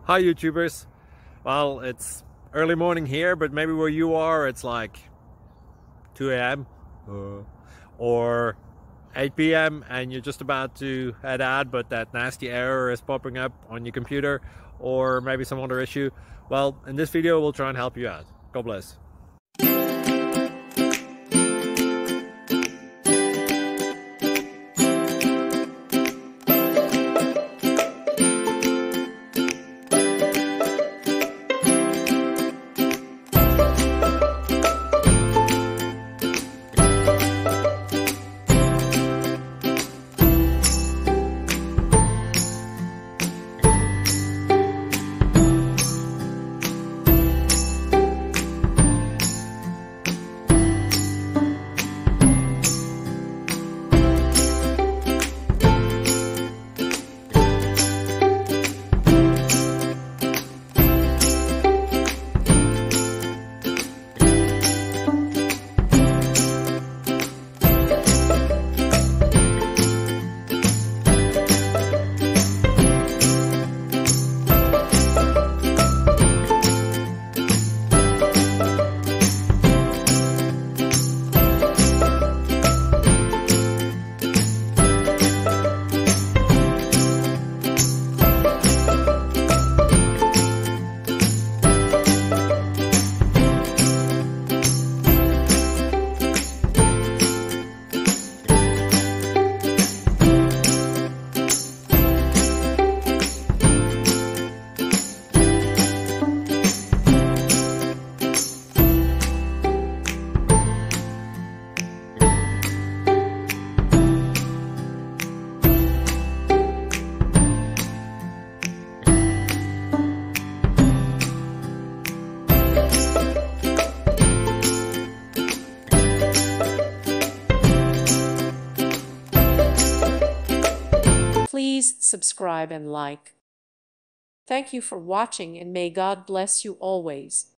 Hi YouTubers. Well, it's early morning here, but maybe where you are it's like 2 a.m. or 8 p.m. and you're just about to head out, but that nasty error is popping up on your computer, or maybe some other issue. Well, in this video we'll try and help you out. God bless. Please subscribe and like. Thank you for watching, and may God bless you always.